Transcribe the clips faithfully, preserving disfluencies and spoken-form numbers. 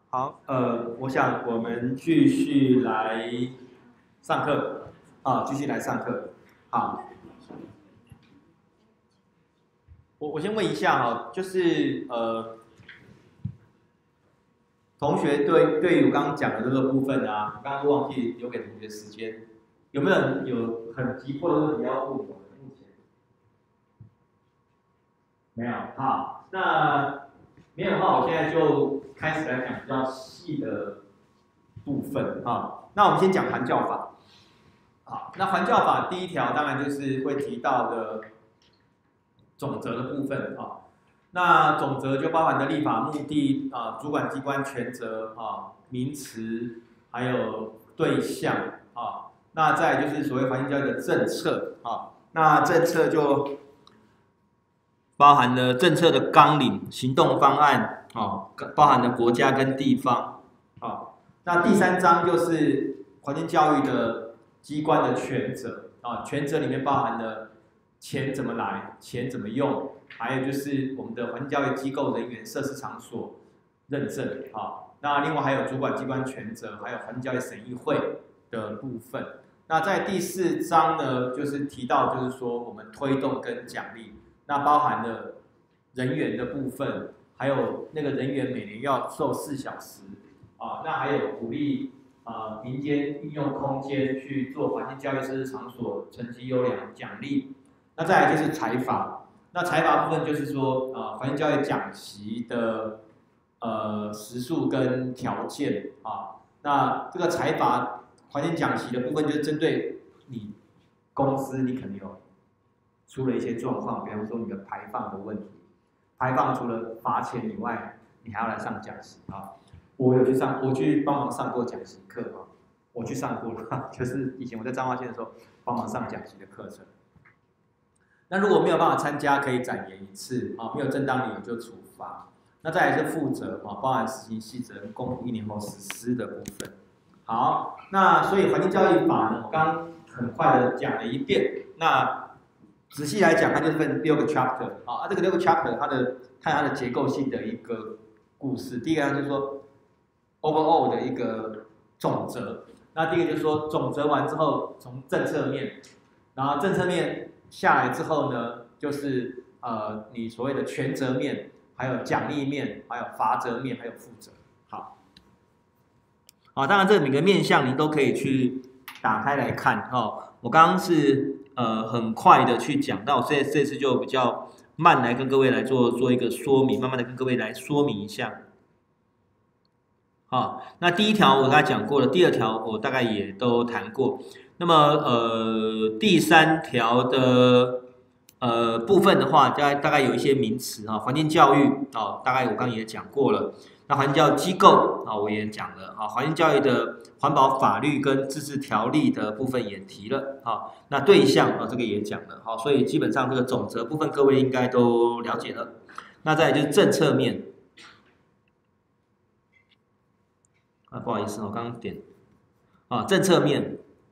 好，呃，我想我们继续来上课，啊，继续来上课。好，我我先问一下哈，就是呃，同学对对于我刚刚讲的这个部分啊，我刚刚都忘记留给同学时间，有没有人有很急迫的问题要问我的？目前没有。好，那没有的话，我现在就开始来讲比较细的部分啊。那我们先讲含教法。好，那还教法第一条当然就是会提到的总则的部分啊。那总则就包含的立法目的啊、主管机关权责啊、名词，还有对象啊。那再就是所谓环境教育的政策啊。那政策就包含了政策的纲领、行动方案啊，包含了国家跟地方啊。那第三章就是环境教育的机关的权责啊，权责里面包含了钱怎么来，钱怎么用，还有就是我们的环境教育机构人员、设施场所认证啊。那另外还有主管机关权责，还有环境教育审议会的部分。那在第四章呢，就是提到就是说我们推动跟奖励，那包含了人员的部分，还有那个人员每年要受四小时啊，那还有鼓励呃民间运用空间去做环境教育设施场所成绩优良奖励。那再来就是财阀，那财阀部分就是说呃环境教育讲习的呃时数跟条件啊，那这个财阀环境讲习的部分就是针对你公司你可能有出了一些状况，比方说你的排放的问题，排放除了罚钱以外，你还要来上讲习啊。我有去上，我去帮忙上过讲习课啊，我去上过了，就是以前我在彰化县的时候帮忙上讲习的课程。那如果没有办法参加，可以展延一次啊，没有正当理由就处罚。那再来是负责啊，包含实行细则跟公布一年后实施的部分。好，那所以环境教育法呢，我刚刚很快的讲了一遍。那仔细来讲，它就分六个 chapter 啊，这个六个 chapter 它的看它的结构性的一个故事。第一个就是说 overall 的一个总则，那第一个就是说总则完之后，从政策面，然后政策面下来之后呢，就是呃你所谓的权责面，还有奖励面，还有罚则面，还有负责。好，好，当然这每个面向你都可以去打开来看哦。我刚刚是呃很快的去讲到，这这次就比较慢来跟各位来做做一个说明，慢慢的跟各位来说明一下。好，那第一条我刚才讲过了，第二条我大概也都谈过。那么呃第三条的呃部分的话，大概大概有一些名词啊，环境教育啊，大概我刚刚也讲过了。那环境教育机构啊，我也讲了啊，环境教育的环保法律跟自治条例的部分也提了啊。那对象啊，这个也讲了，好，所以基本上这个总则部分各位应该都了解了。那再来就是政策面。啊，不好意思，我刚刚点啊，政策面。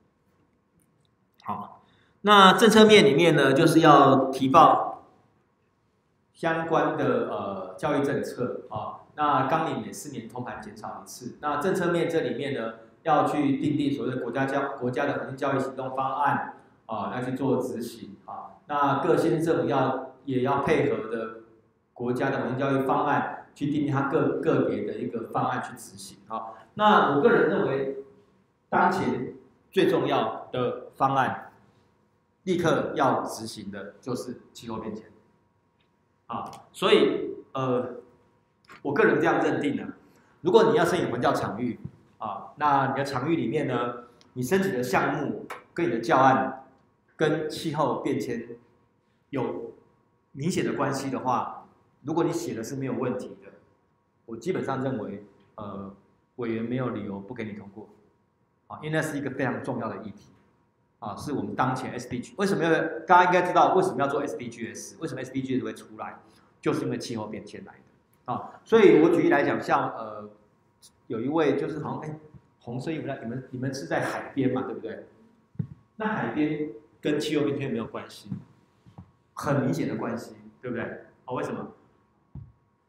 好，那政策面里面呢，就是要提报相关的呃教育政策啊。那纲领每四年通盘检讨一次。那政策面这里面呢，要去订定所谓的国家教国家的环境教育行动方案啊，要去做执行啊。那各县政府要也要配合的国家的环境教育方案，去订定它个个别的一个方案去执行啊。那我个人认为，当前最重要的方案，立刻要执行的就是气候变迁。啊，所以呃，我个人这样认定的、啊，如果你要申请环教场域啊，那你的场域里面呢，你申请的项目跟你的教案跟气候变迁有明显的关系的话，如果你写的是没有问题的，我基本上认为呃。委员没有理由不给你通过，啊，因为那是一个非常重要的议题，啊，是我们当前 S D G 为什么要大家应该知道为什么要做 S D Gs， 为什么 S D Gs 会出来，就是因为气候变迁来的，啊，所以我举例来讲，像呃有一位就是好像哎红色衣服，你们你们是在海边嘛，对不对？那海边跟气候变迁没有关系，很明显的关系，对不对？哦，为什么？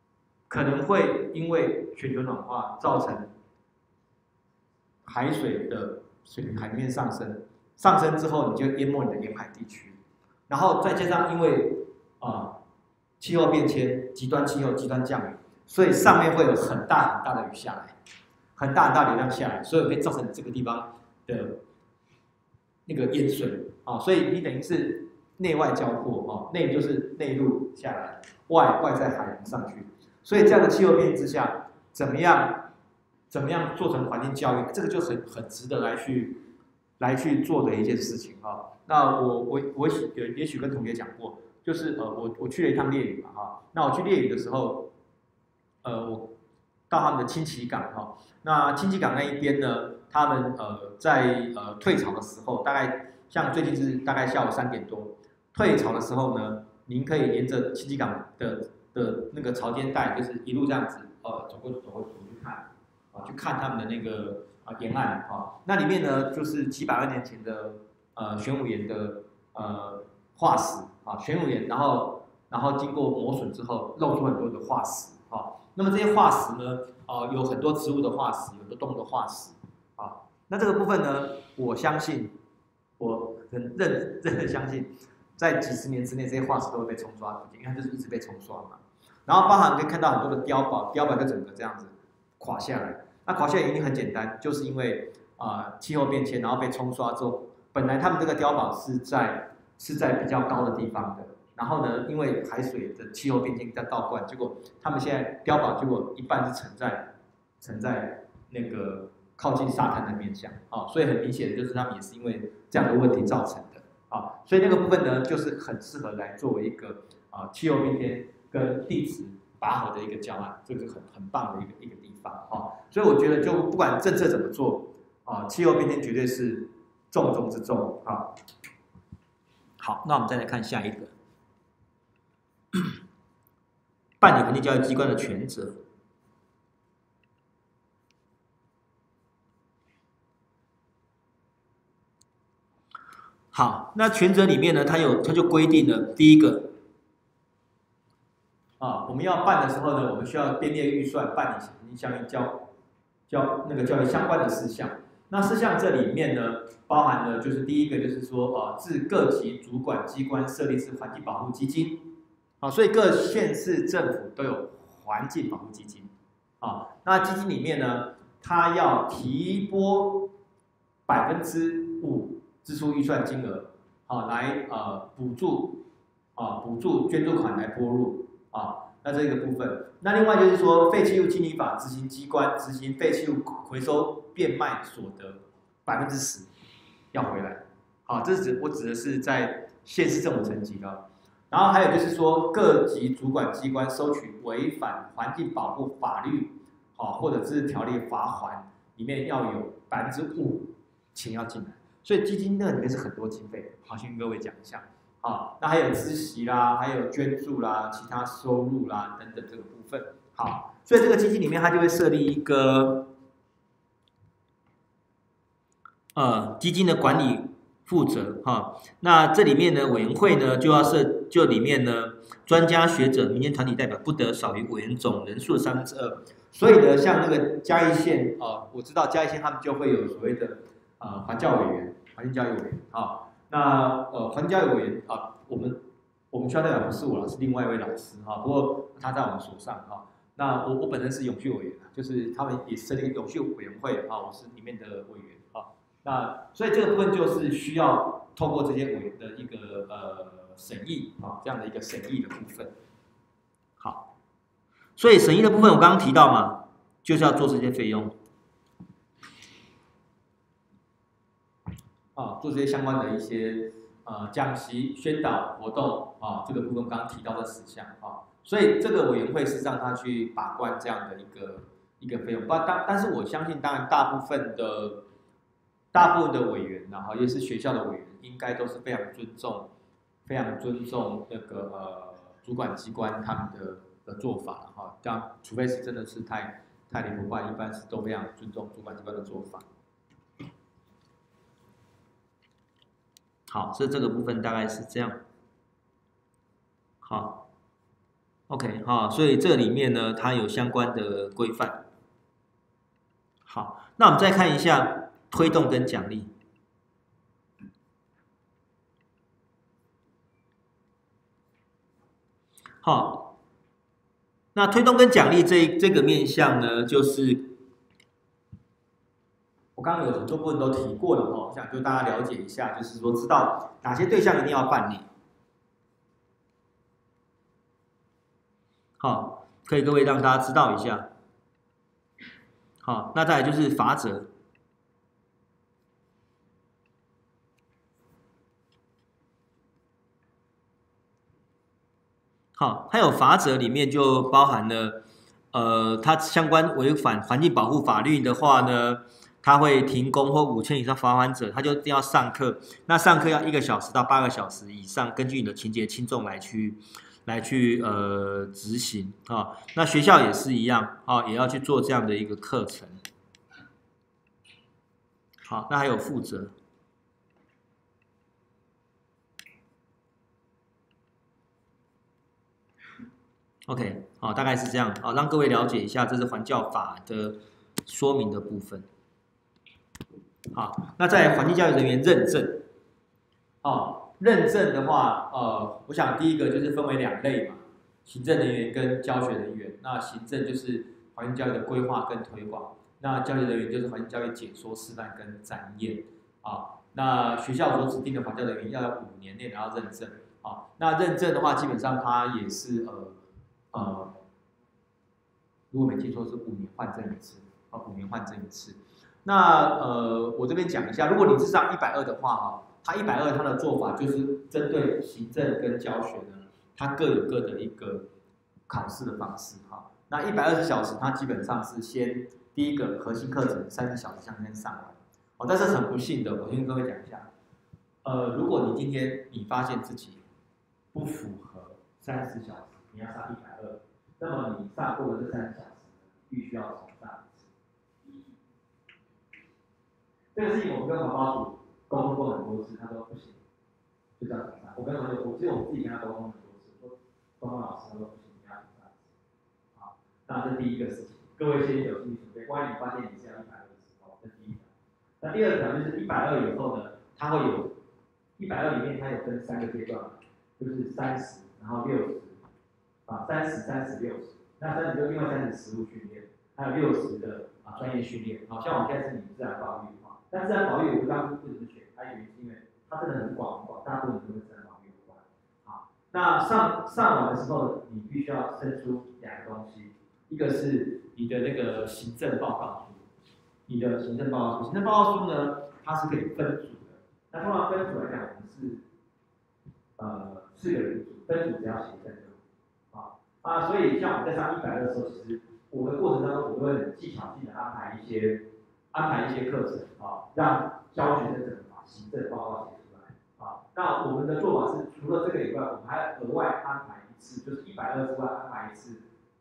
可能会因为全球暖化造成海水的水平海面上升，上升之后你就淹没你的沿海地区，然后再加上因为啊、呃、气候变迁、极端气候、极端降雨，所以上面会有很大很大的雨下来，很大很大流量下来，所以会造成这个地方的那个淹水啊，所以你等于是内外交迫啊，内就是内陆下来，外外在海洋上去，所以这样的气候变之下，怎么样怎么样做成环境教育，这个就很很值得来去来去做的一件事情啊。那我我我也也许跟同学讲过，就是呃我我去了一趟烈屿嘛哈，那我去烈屿的时候，呃我到他们的清崎港哈，那清崎港那一边呢，他们呃在呃退潮的时候，大概像最近是大概下午三点多，退潮的时候呢，您可以沿着清崎港的的那个潮间带，就是一路这样子呃走过走过走去看啊，去看他们的那个啊沿岸啊，那里面呢就是几百万年前的呃玄武岩的呃化石啊，玄武岩，然后然后经过磨损之后，露出很多的化石啊。那么这些化石呢，呃，有很多植物的化石，有的动物的化石啊。那这个部分呢，我相信，我很认认的相信，在几十年之内，这些化石都会被冲刷干净，因为它就是一直被冲刷嘛。然后包含可以看到很多的碉堡，碉堡就整个这样子垮下来。那垮下来原因很简单，就是因为啊、呃、气候变迁，然后被冲刷之后，本来他们这个碉堡是在是在比较高的地方的。然后呢，因为海水的气候变迁在倒灌，结果他们现在碉堡结果一半是沉在沉在那个靠近沙滩的面向啊、哦，所以很明显的就是他们也是因为这样的问题造成的啊、哦，所以那个部分呢，就是很适合来作为一个啊、呃、气候变迁跟地质拔河的一个教案，这个很很棒的一个一个地方啊、哦，所以我觉得就不管政策怎么做啊、呃，气候变迁绝对是重中之重啊、哦。好，那我们再来看下一个。办理环境教育机关的权责。好，那权责里面呢，它有它就规定了第一个啊，我们要办的时候呢，我们需要编列预算办理环境相应教教那个教育相关的事项。那事项这里面呢，包含了就是第一个就是说，呃，自各级主管机关设立之环境保护基金。好，所以各县市政府都有环境保护基金，啊，那基金里面呢，它要提拨百分之五支出预算金额，啊，来呃补助，啊补助捐助款来拨入，啊，那这个部分，那另外就是说，废弃物清理法执行机关执行废弃物回收变卖所得百分之十要回来，啊，这是指我指的是在县市政府层级的。然后还有就是说，各级主管机关收取违反环境保护法律，啊或者是条例罚款，里面要有百分之五钱要进来，所以基金那里面是很多经费，好，先跟各位讲一下，啊，那还有孳息啦，还有捐助啦，其他收入啦等等这个部分，好，所以这个基金里面它就会设立一个，呃，基金的管理负责哈，那这里面呢，委员会呢就要设，就里面呢，专家学者、民间团体代表不得少于委员总人数的三分之二。所以呢，像那个嘉义县啊、呃，我知道嘉义县他们就会有所谓的呃环教委员、环境教育委员啊。那呃环教育委员啊，我们我们学校代表不是我了，是另外一位老师哈、啊。不过他在我们手上哈、啊。那我我本身是永续委员，就是他们也设立永续委员会啊，我是里面的委员啊。那所以这个部分就是需要透过这些委员的一个呃审议啊，这样的一个审议的部分。好，所以审议的部分我刚刚提到嘛，就是要做这些费用啊，做这些相关的一些呃讲习、宣导活动啊，这个部分刚刚提到的事项啊，所以这个委员会是让他去把关这样的一个一个费用。不，但但是我相信，当然大部分的。大部分的委员，然后也是学校的委员，应该都是非常尊重、非常尊重那个呃主管机关他们的的做法哈。这样，除非是真的是太太离谱，不然一般是都非常尊重主管机关的做法。好，所以这个部分大概是这样。好， OK 哈、哦，所以这里面呢，它有相关的规范。好，那我们再看一下推动跟奖励。好，那推动跟奖励这这个面向呢，就是我刚刚有很多部分都提过了哦，我想就大家了解一下，就是说知道哪些对象一定要办理。好，可以各位让大家知道一下。好，那再来就是罚则。好，它有罚则里面就包含了，呃，它相关违反环境保护法律的话呢，它会停工或五千以上罚款者，他就一定要上课。那上课要一个小时到八个小时以上，根据你的情节轻重来去来去呃执行啊。那学校也是一样啊，也要去做这样的一个课程。好，那还有负责。OK， 好，大概是这样，好，让各位了解一下，这是环教法的说明的部分。好，那在环境教育人员认证，哦，认证的话，呃，我想第一个就是分为两类嘛，行政人员跟教学人员。那行政就是环境教育的规划跟推广，那教学人员就是环境教育解说、示范跟展演。啊，那学校所指定的环教人员要有五年内拿到认证。啊，那认证的话，基本上它也是呃。呃，如果没记错是五年换证一次，啊，五年换证一次。那呃，我这边讲一下，如果你是上一百二的话，哈，它一百二它的做法就是针对行政跟教学呢，它各有各的一个考试的方式，哈。那一百二十小时，它基本上是先第一个核心课程三十小时向先上完，哦，但是很不幸的，我先跟各位讲一下，呃，如果你今天你发现自己不符合三十小时，你要上一百二。那么你上过的这三小时，必须要重上一次。这个事情我们跟环保组沟通过很多次，他说不行，就这样重上。我跟同学，我其实我自己跟他沟通很多次，说沟通老师他说不行，你要重上一次。好，那这是第一个事情，各位先有心理准备，万一你发现你是要一百二的时候，这是第一条。那第二条就是一百二以后呢，它会有一百二里面它有分三个阶段，就是三十，然后六十。啊，三十、三十、六十，那三十就另外三十实务训练，还有六十的啊专业训练。好像我们现在是以自然保育啊，但自然保育我不当初为什么选，它原因是因为它真的很广很广，大部分都跟自然保育有关。好，那上上完的时候，你必须要生出两个东西，一个是你的那个行政报告书，你的行政报告书，行政报告书呢，它是可以分组的。那通常分组来讲，我们是呃四个人组，分组只要写一份就好。啊，所以像我们在上一百二的时候，其实我的过程当中，我都会很技巧性的安排一些安排一些课程啊，让教学生怎么把行政报告写出来啊。那我们的做法是，除了这个以外，我们还额外安排一次，就是一百二之外安排一次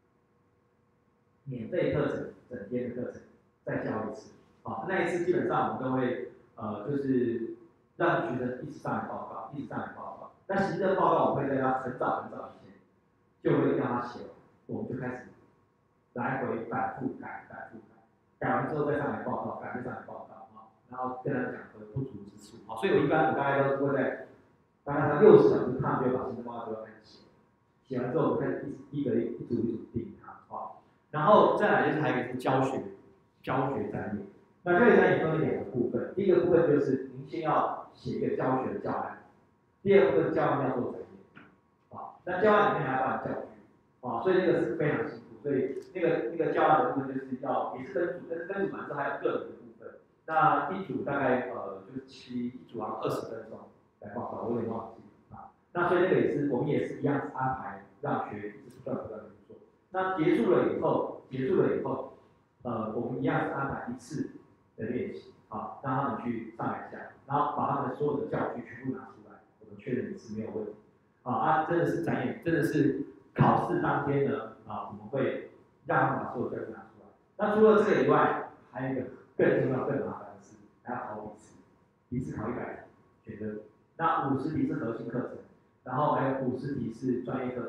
免费课程，整天的课程再教一次啊。那一次基本上我们都会呃，就是让学生一直上来报告，一直上来报告。那行政报告我会在他很早很早以前。就会让他写，我们就开始来回反复改，反复改，改完之后再上来报告，改再上来报告啊，然后跟他讲的不足之处啊，所以我一般我大概都是会在大概在六十小时，他们就把行政报告都开始写，写完之后我开始一一个一组一组定它啊，然后再来就是还有一个是教学教学专业，那教学专业分为两个部分，第一个部分就是您先要写一个教学的教案，第二部分教案要做展演。啊，那教案里面还要办教具，啊，所以那个是非常辛苦，所以那个那个教案的部分就是要也是分组，但是分组完之后还有个人的部分，那一组大概呃就是七一组啊二十分钟来报告，我有点忘记啊，那所以那个也是我们也是一样安排让学员一直不断不断的做，那结束了以后，结束了以后，呃我们一样是安排一次的练习，啊，让他们去上来讲，然后把他们所有的教具全部拿出来，我们确认一次没有问题。啊啊，真的是展演，真的是考试当天呢啊，我们会让他们把所有教具拿出来。那除了这个以外，还有一个更重要、更麻烦的是，还要考笔试，笔试考一百题，选择。那五十题是核心课程，然后还有五十题是专业课程，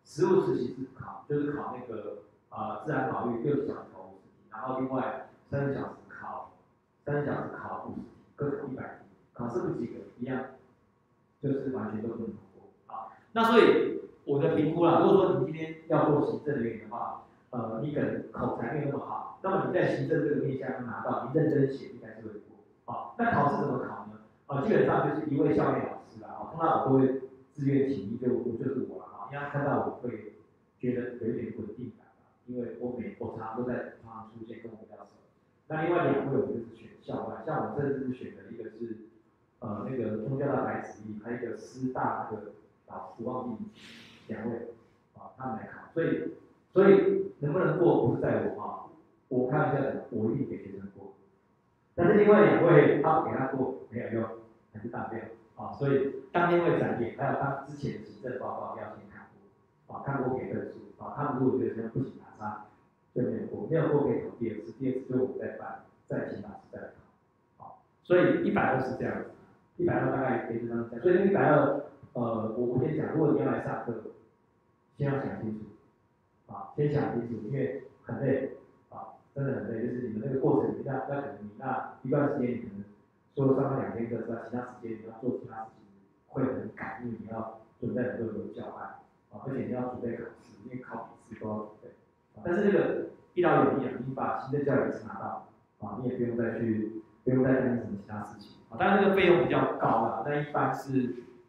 实务实习是考，就是考那个呃自然考虑六十小时考五十题，然后另外三十小时考三十小时考五十题，各考一百题，考试不及格一样，就是完全都不能通过啊。那所以我的评估啦，如果说你今天要做行政人员的话，呃，你可能口才没有那么好，那么你在行政这个面向拿到，你认真写应该是会过啊。那考试怎么考呢？啊，基本上就是一位校内老师啦，啊，通常我都会自愿请一，就我就是我啦，啊，因为他看到我会觉得有一点稳定感啊，因为我每我常常都在常常出现，跟我比较熟。那另外两位我就是选校外，像我这次是选的一个是呃那个中教大白子毅，还有一个师大那个老师忘记两位啊，他们来考，所以所以能不能过不是在我啊，我开玩笑的，我一定给学生过。但是另外两位他不给他过没有用，还是当掉啊，所以当天会展演，还有他之前的行政报告要先看过啊，看过给分数啊，他们如果觉得不行打叉，就没有过，没有过可以考第二次，第二次就我们再办，再请老师再考，啊，所以一百二是这样子，一百二大概可以这样讲，所以一百二，呃，我我先讲，如果你要来上课，先要想清楚，啊，先想清楚，因为很累。真的很累，就是你们那个过程，那那可能你那一段时间，你可能除了上班两天课之外，其他时间你要做其他事情，会很赶，因为你要准备很多很多教案，啊，而且你要准备考试，因为考笔试都要准备。但是这个一劳永逸啊，你把行政教育是拿到，啊，你也不用再去，不用再担心什么其他事情。啊，当然这个费用比较高啦，那一般是，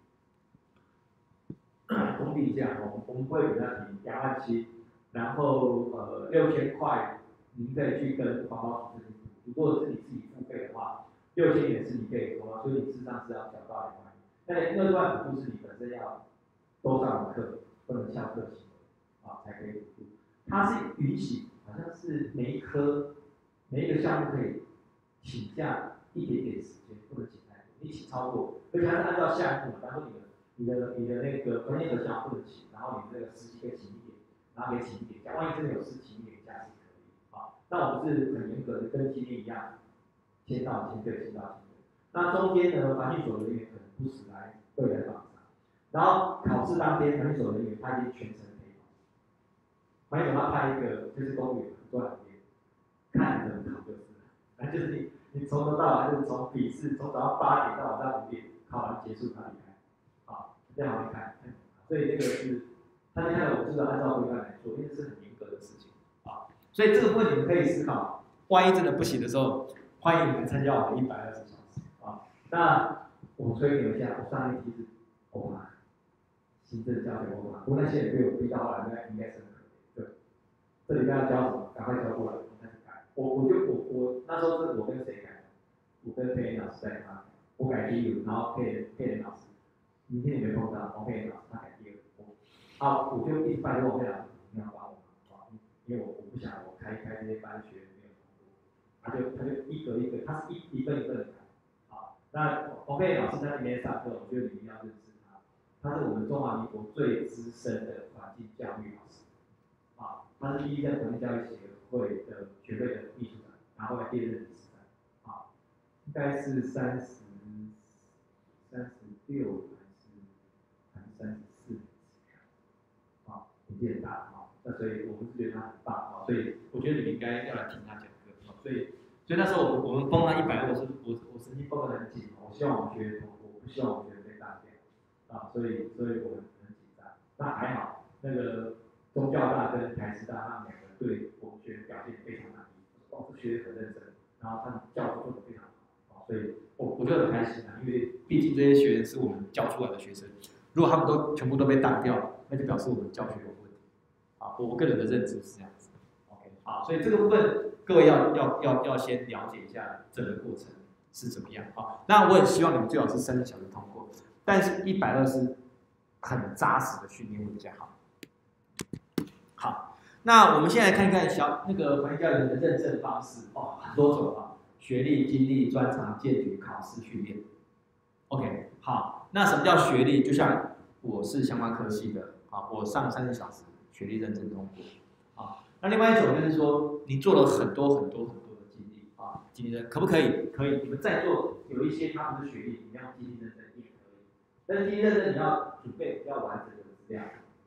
公定价，我们我们会给他提两万七，然后呃六千块。您可以去跟环保署申请补助，如果是你自己付费的话，六千元是你可以投啊，所以你事实上是要缴到两万。那二十万补助是你本身要多上的课，不能翘课行为啊才可以补助。它是允许，好像是每一科每一个项目可以请假一点点时间，不能请太多，你请超过，而且它是按照项目，比方说你的你的你的那个专业的项目不能请，然后你这个实习可以请一点，然后可以请一点假，万一真的有事请一点假是。那我们是很严格的，跟今天一样，签到签对，签到签对。那中间呢，环境所人员可能不时来会来访查，然后考试当天，环境所人员他已经全程陪同。环境所他派一个就是公务员坐在旁边，看着考就是了，反正就是你你从头到尾就是从笔试从早上八点到晚上五点，考完结束他离开，啊，在旁边看，所以这个是他就看到我们是按照规范来做，因为这是很严格的事情。所以这个部分你们可以思考，万一真的不行的时候，欢迎你们参加我们一百二十小时啊。那我吹牛一下，我上一题是欧嘛，行政教学欧嘛，不过那些人被我逼到后来，应该应该是很可怜。对，这里面要教什么，赶快教过来，我开始改。我我就我我那时候是我跟谁改？我跟佩妍老师在他，我改第一个，然后佩妍佩妍老师，明天你没碰到，王佩妍老师他改第二个，我啊我就一直拜托王佩妍老师一定要帮我。因为我我不想我开开这些班学员没有通过，他就他就一格一格，他是一一份一份的开，啊，那 OK 老师在那边上课，我觉得你们要认识他，他是我们中华民国最资深的环境教育老师，啊，他是第一任环境教育协会的学会的秘书长，然后来第二任理事长，啊，应该是三十三十六还是还是三十四，啊，年纪很大啊。那所以我们是觉得他很棒啊，所以我觉得你们应该要来听他讲课啊。所以，所以那时候我我们封他一百二，我是我我神经绷得很紧，我希望我们学员通过，我不希望我们学员被当掉啊，所以所以我们很紧张。那还好，那个中教大跟台师大他们两个对我们学员表现非常满意，哦，这学员很认真，然后他们教授做得非常好，所以我我就很开心啊，因为毕竟这些学员是我们教出来的学生，如果他们都全部都被当掉，那就表示我们教学有问题。啊，我个人的认知是这样子 ，OK， 好，所以这个部分各位要要要要先了解一下整个过程是怎么样啊。那我很希望你们最好是三十小时通过，但是一百二是很扎实的训练会比较好。好，那我们现在看看小那个环境教育的认证方式哦，很多种啊，学历、经历、专长、荐举、考试、训练。OK， 好，那什么叫学历？就像我是相关科系的啊，我上三十小时。学历认证通过，啊，那另外一种就是说，你做了很多很多很多的经历啊，经历认可不可以？可以，你们在座有一些他们的学历，你要经历认证也可以，但是经历认证你要准备比较完整的资料，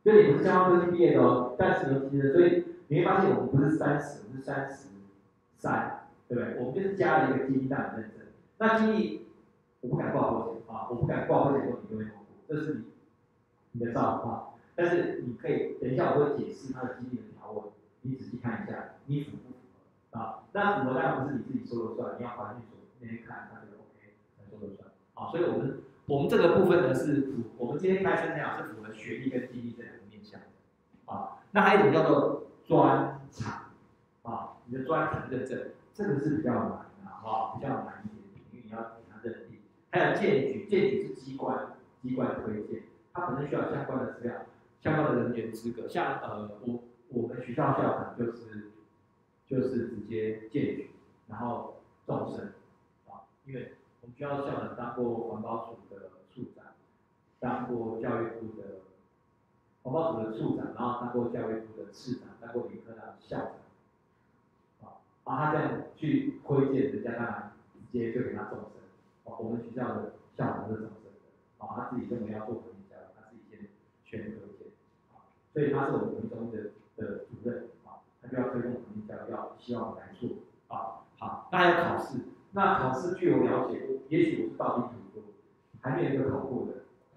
所以你不是相关科技毕业的哦，但是有机的，所以你会发现我们不是三十，我们是三十三，对不对？我们就是加了一个基地让你认证。那基地我不敢挂保险啊，我不敢挂保险说你就会通过，这是你你的账号。但是你可以等一下我会解释它的基地的条文，你仔细看一下，你符不符合啊？那符合当然不是你自己说了算，你要环境所那边看它这个 OK 才说了算啊。所以我们我们这个部分呢是符，我们今天开生讲是符合学历跟基地这两个面向啊。那还有一种叫做专长啊，你的专长认证，这个是比较难的啊，比较难一点，因为你要给它认定。还有建举，建举是机关机关推荐，它可能需要相关的资料。相关的人员资格，像呃，我我们学校校长就是就是直接荐举，然后终身啊，因为我们学校校长当过环保署的处长，当过教育部的环保署的处长，然后当过教育部的次长，当过理科大的校长，啊，然后他这样去推荐人家，当然直接就给他终身。哦，我们学校的校长是终身的，啊，他自己认为要做环境教育，他自己先选择。所以他是我们文中的的主任啊，他就要推动环境教育，要希望我来做啊。好，那还有考试，那考试据我了解，也许我是道地图过，还没有一个考过的。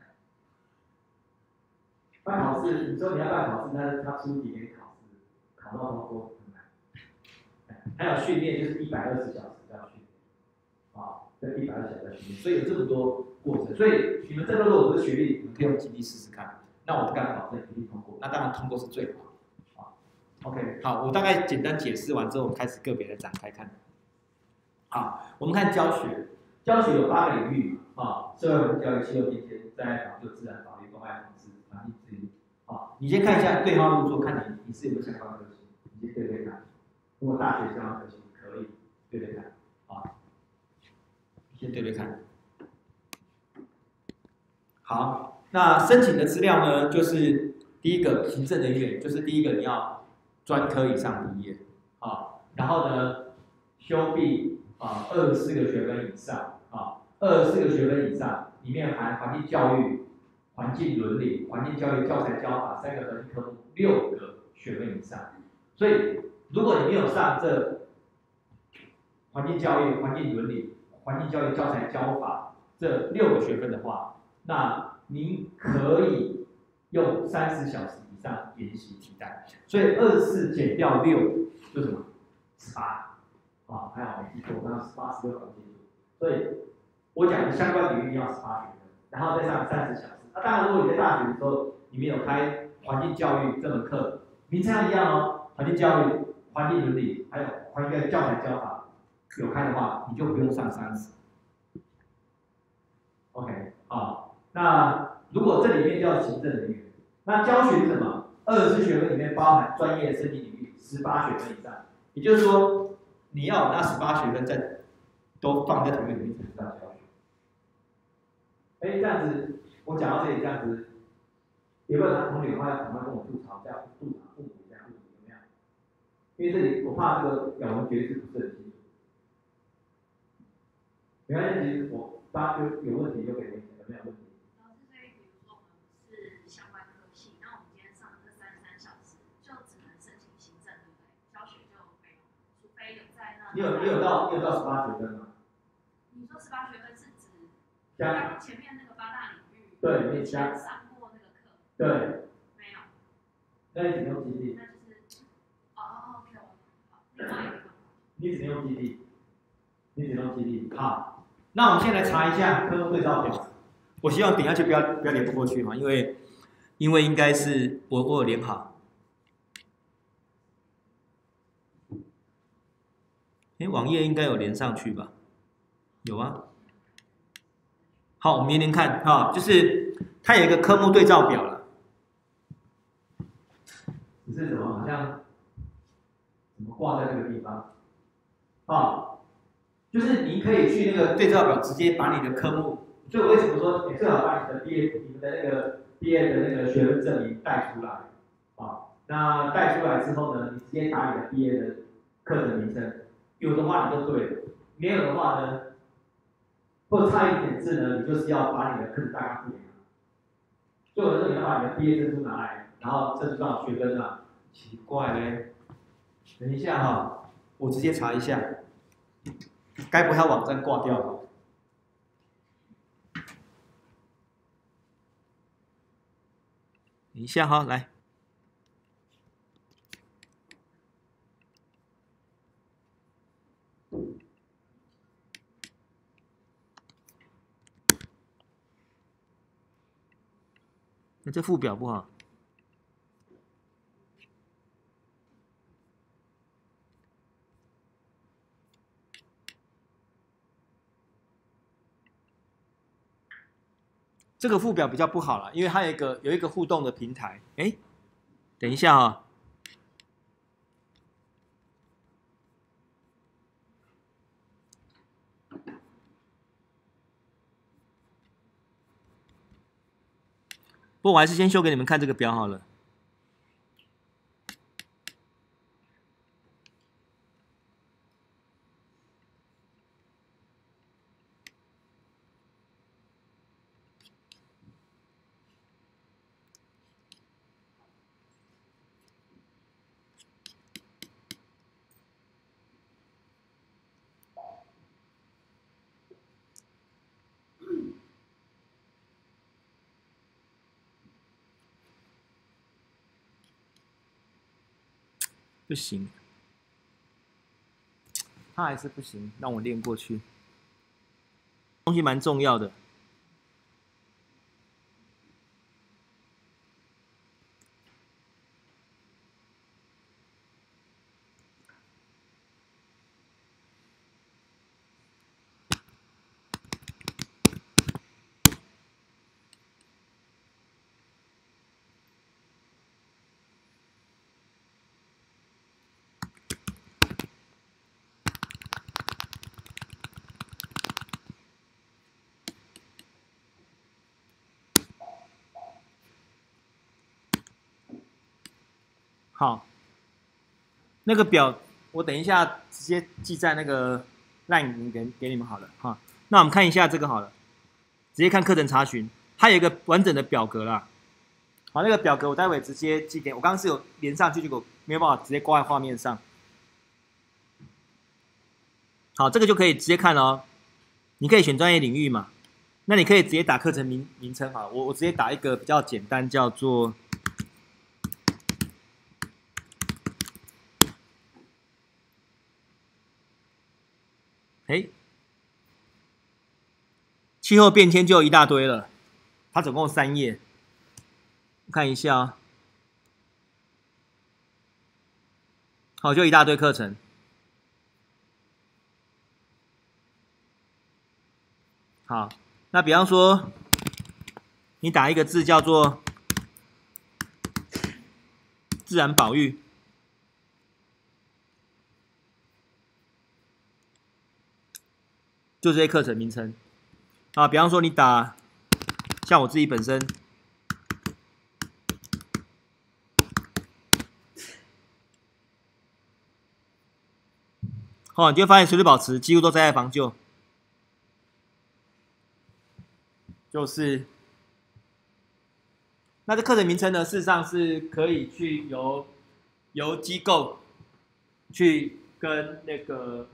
那考试，你说你要办考试，但是他出题给你考试，考到通过很难。还有训练，就是一百二十小时要训练啊，这一百二十小时要训练，所以有这么多过程。所以你们这个如果不是学历，你们可以用基地试试看。那我不敢保证一定通过，那当然通过是最好啊。OK， 好，我大概简单解释完之后，我们开始个别的展开看。好，我们看教学，教学有八个领域啊，社会文教育、气候变迁、灾害防救、自然法律、公害防治、环境治理。啊，你先看一下对号入座，看你你是有没有相关科系，你先对对看。如果大学相关科系可以对对看啊，先对对看。好。那申请的资料呢，就是第一个行政人员，就是第一个你要专科以上毕业啊，然后呢修毕啊二十四个学分以上啊，二十四个学分以上里面含环境教育、环境伦理、环境教育教材教法三个核心科目，六个学分以上。所以如果你没有上这环境教育、环境伦理、环境教育教材教法这六个学分的话，那您可以用三十小时以上研习替代，所以二十四减掉六就什么？十八啊，还好没记错，我刚刚十八十六搞清楚。所以我讲的相关领域要十八学分，然后再上三十小时。那、啊、当然，如果你在大学的时候你们有开环境教育这门课，名称一样哦，环境教育、环境伦理还有环境教材教法有开的话，你就不用上三十。OK 啊。那如果这里面叫行政人员，那教学是什么？二十四学分里面包含专业申请领域十八学分以上，也就是说，你要拿十八学分在都放在同一个领域才叫教学。哎，这样子，我讲到这里这样子，有没有他同学的话要赶快跟我吐槽，这样吐槽复古这样有没有？因为这里我怕这个咬文嚼字不是很清楚。没关系，其实我大家就有问题就可以问，有没有问题？你有你有到你有到十八学分吗？ 你说十八学分是指刚刚前面那个八大领域， 对，你加上过那个课？ 对， 没有。 那你只能用基地。 那就是哦 ，OK， 好，另外一个。 你只能用基地，你只能用基地。好，那我们先来查一下科目对照表。我希望点下去不要不要连不过去嘛，因为因为应该是我我有连好。哎，网页应该有连上去吧？有啊。好，我们连连看哈，就是它有一个科目对照表了。只是什么？好像怎么挂在这个地方？啊，就是你可以去那个对照表，直接把你的科目。所以我为什么说你最好把你的毕业、你们的那个毕业的那个学分证明带出来啊？那带出来之后呢，你直接打你的毕业的课程名称。有的话你就对了，没有的话呢，或差一点字呢，你就是要把你的课程大纲附给他。所以我说你要把你的毕业证书拿来， 然后这地方有学分啊，奇怪嘞，等一下哈、哦，我直接查一下，该不会他网站挂掉了？等一下哈、哦，来。那这附表不好。这个附表比较不好了，因为它有一个有一个互动的平台。哎，等一下啊、哦。不过我还是先修给你们看这个表好了。不行，他还是不行，让我练过去。东西蛮重要的。好，那个表我等一下直接记在那个 LINE 里面给给你们好了哈。那我们看一下这个好了，直接看课程查询，它有一个完整的表格啦。好，那个表格我待会直接寄给我，刚刚是有连上去，结果没有办法直接挂在画面上。好，这个就可以直接看了哦。你可以选专业领域嘛，那你可以直接打课程名名称好了，我我直接打一个比较简单，叫做。哎，气候变迁就一大堆了，它总共三页，我看一下啊、哦。好，就一大堆课程。好，那比方说，你打一个字叫做自然保育。就这些课程名称啊，比方说你打，像我自己本身，哦，你就会发现水土保持几乎都灾害防救，就是那这课程名称呢，事实上是可以去由由机构去跟那个。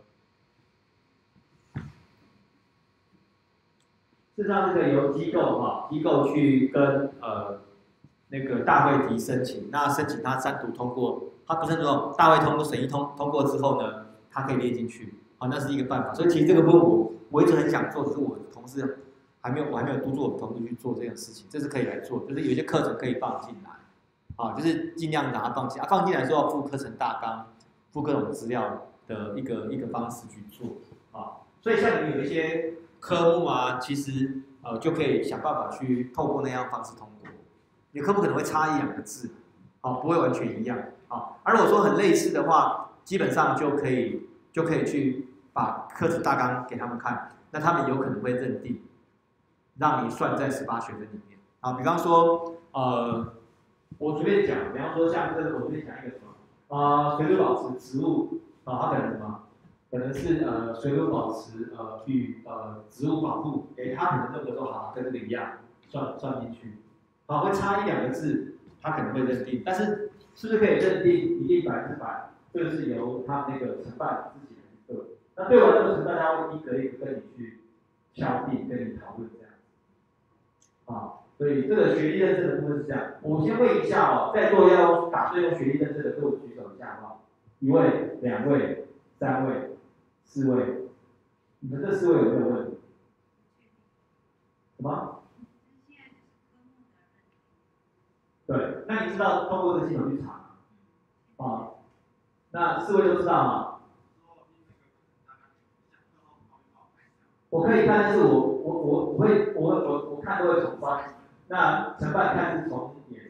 事实上，这个由机构哈、啊、机构去跟呃那个大会提申请，那申请他三读通过，他不是说大会通过审议通通过之后呢，他可以列进去，啊，那是一个办法。所以其实这个部分我我一直很想做，只是我同事还没有，我还没有督促我同事去做这件事情，这是可以来做，就是有些课程可以放进来，啊，就是尽量把它放进来，啊、放进来之后附课程大纲，附各种资料的一个一个方式去做，啊，所以像你们有一些。科目啊，其实呃就可以想办法去透过那样方式通过。你科目可能会差一两个字，好、哦，不会完全一样，好、哦。而如果说很类似的话，基本上就可以就可以去把课程大纲给他们看，那他们有可能会认定，让你算在十八学分里面。啊，比方说呃，我随便讲，比方说像这个，我随便讲一个什么，啊、呃，水土保持植物，啊、哦，它可能什么？可能是呃水土保持呃与呃植物保护，诶，它可能那个说好跟这个一样算算进去，好会差一两个字， 他可能会认定，但是是不是可以认定一定百分之百？这个是由他那个承办自己的一个。那对完这个承办，他会一个一个跟你去敲定，跟你讨论这样。啊，所以这个学历认证的部分是这样。我先问一下哦，在座要打算用学历认证的，给我举手一下好不好？一位、两位、三位、四位，你们这四位有没有问题？什么？对，那你知道通过这个系统去查啊？那四位都知道吗？我可以看，但是我我我我会我我我看都会重翻。那承办看是重演，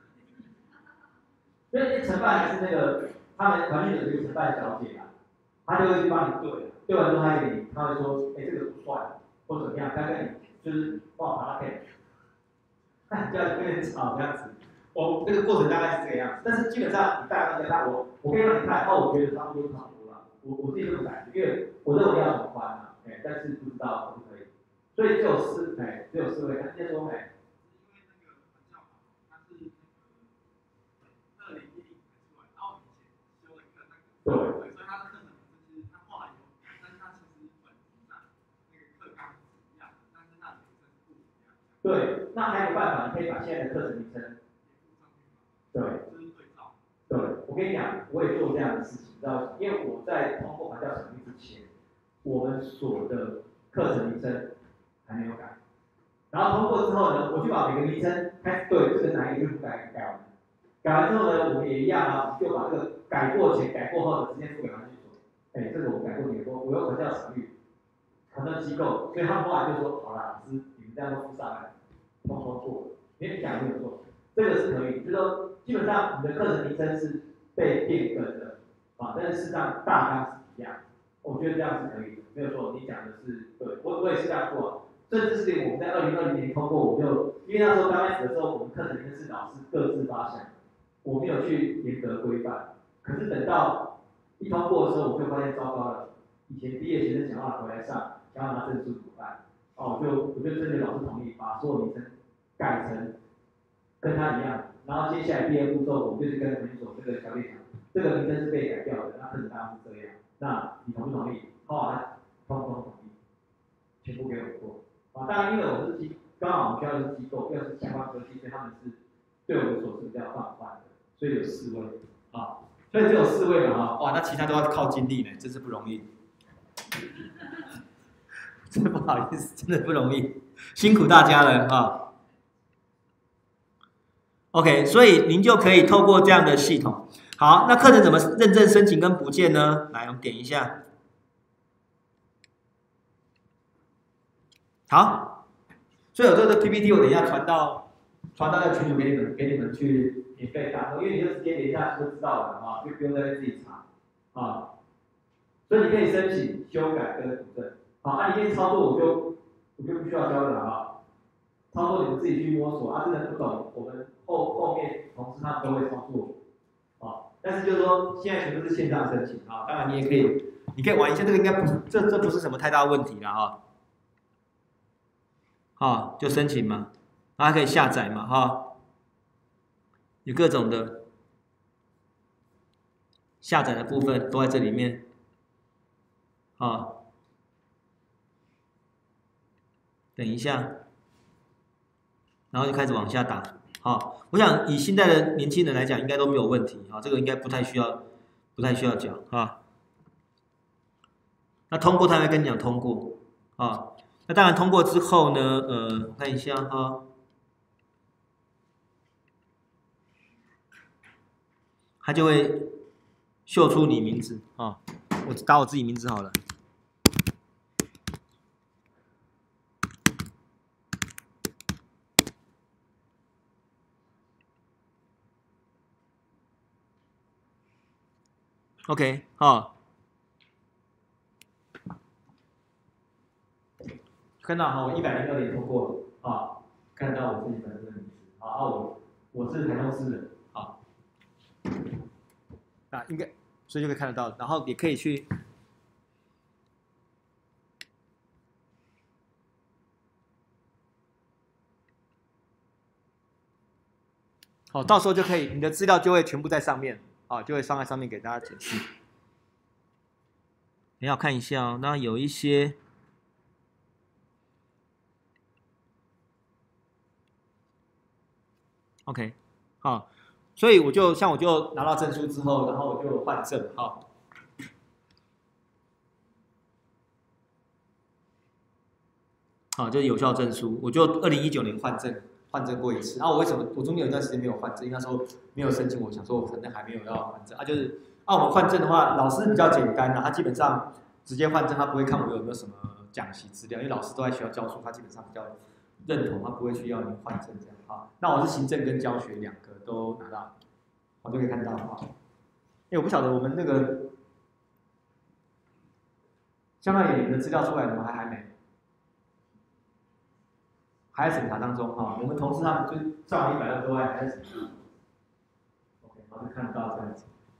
因为承办还是那个他们团队有一个承办小姐啊，她就会去帮你对，对完之后她给你，她会说，哎、欸，这个不算，或怎么样，她跟你就是帮我把它给，那就要跟人吵这样子。我这个过程大概是这个样子，但是基本上你大概跟他，我我可以让你看，哦，我觉得差不多差不多了，我我自己这种感觉，因为我认为要重翻啊，哎、欸，但是不知道可不可以，所以只有四，哎、欸，只有四位，他直接说，哎、欸。对，所以他的课程就是他后来有改，但是他其实本质上那个课纲是一样的，但是它的名称是不一样。对，那还有办法，你可以把现在的课程名称，对，就是对照。对，我跟你讲，我也做这样的事情，知道？因为我在通过环教成立之前，我们所的课程名称还没有改，然后通过之后呢，我就把每个名称开始对这个哪一个不改改完，改完之后呢，我们也一样啊，就把这个改过前、改过后的直接付给环境所。哎，这个我改过前过，我有环教场域，环教机构，所以他们后来就说，好啦，老师你们这样都付上来，通通过，因为你讲没有错，这个是可以，就是说基本上你的课程名称是被变更的啊，但是事实上大纲是一样，我觉得这样是可以的，没有错，你讲的是对，我我也是这样做、啊。甚至是我们在二零二零年通过，我就因为那时候刚开始的时候，我们课程名称是老师各自发想，我没有去严格规范。可是等到一通过的时候，我就发现糟糕了。以前毕业学生想要回来上，想要拿证书怎么办？哦，我就我就征求老师同意，把所有名称改成跟他一样。然后接下来第二步骤，我就是跟人所这个小队讲，这个名称是被改掉的，那课程当然是这样。那你同不同意？后来通通同意，全部给我过。啊，当然因为我是机，刚好我们学校是机构，又是相关科技，所以他们是对我们所是比较放宽的，所以有四位啊，所以只有四位嘛啊，哇，那其他都要靠精力呢，真是不容易。真的不好意思，真的不容易，辛苦大家了啊。OK， 所以您就可以透过这样的系统。好，那课程怎么认证、申请跟补件呢？来，我们点一下。好，所以有这个 P P T 我等一下传到传到那群组给你们，给你们去免费打，因为你就直接点一下就知道了啊，就不用再自己查啊。所以你可以申请修改跟补正。好，那、啊、你可以操作，我就我就不需要教了啊。操作你们自己去摸索啊，真的不懂，我们后后面同事他们都会操作啊。但是就是说，现在全部是线上申请啊，当然你也可以，你可以玩一下，这个应该不，这这不是什么太大问题了啊。啊，就申请嘛，还可以下载嘛，哈，有各种的下载的部分都在这里面，啊，等一下，然后就开始往下打，好，我想以现在的年轻人来讲，应该都没有问题，啊，这个应该不太需要，不太需要讲，啊，那通过他会跟你讲通过，啊，那当然通过之后呢，呃，我看一下哈。它就会秀出你名字啊，我打我自己名字好了。OK， 啊，看到哈，我一百零二年通过了啊，看到我自己本身的名字，好，啊我我是台中市人，好，啊应该，所以就可以看得到，然后也可以去。 哦，到时候就可以，你的资料就会全部在上面，啊，就会放在上面给大家解释。你要看一下哦，那有一些。OK， 好，所以我就像我就拿到证书之后，然后我就换证，好，好，就是有效证书，我就二零一九年换证，换证过一次。啊，我为什么我中间有一段时间没有换证？因为那时候没有申请，我想说我可能还没有要换证啊。就是啊，我们换证的话，老师比较简单啊，他基本上直接换证，他不会看我有没有什么讲习资料，因为老师都在学校教书，他基本上比较认同，他不会需要你换证这样。好，那我是行政跟教学两个都拿到，我就可以看到哈。哎，我不晓得我们那个相当于你的资料出来，我们还还没，还在审查当中哈。我们同事他们就上完一百二多万还在审查。OK， 然后就看到这样子。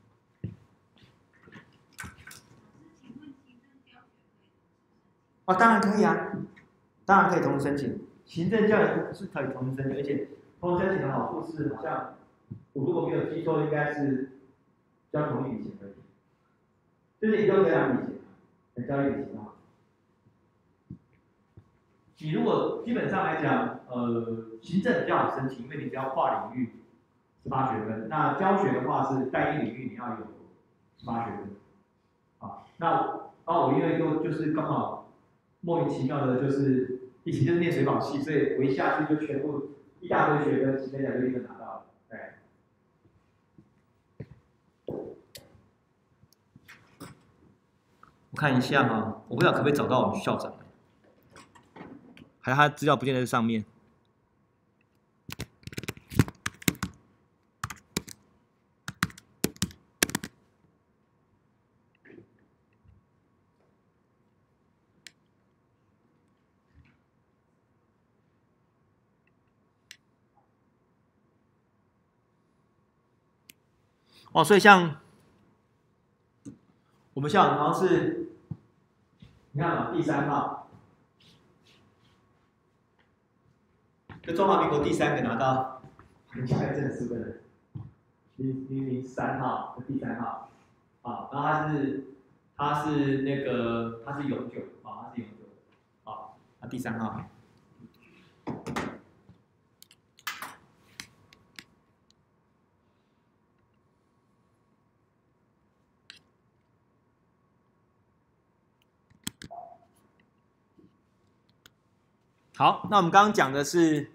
哦，当然可以啊，当然可以同时申请。行政教育是可以同时申请，而且同时申请的好处是，好像我如果没有记错，应该是交同一笔钱而已，就是你不用交两笔钱，交一笔钱的话，你如果基本上来讲，呃，行政比较好申请，因为你只要跨领域十八学分，那教学的话是单一领域你要有十八学分，啊，那啊我因为就就是刚好莫名其妙的，就是以前就是念水保系，所以我一下去就全部一大堆学分，直接两个立刻拿到了，对。我看一下哈，我不知道可不可以找到我们校长，还有他资料不见得在上面。哦，所以像我们校长好像是，你看嘛，第三号，就中华民国第三个拿到行教育证书的人，零零零三号，第三号，啊，然后他是他是那个他是永久，啊，他是永久，啊，他第三号。好，那我们刚刚讲的是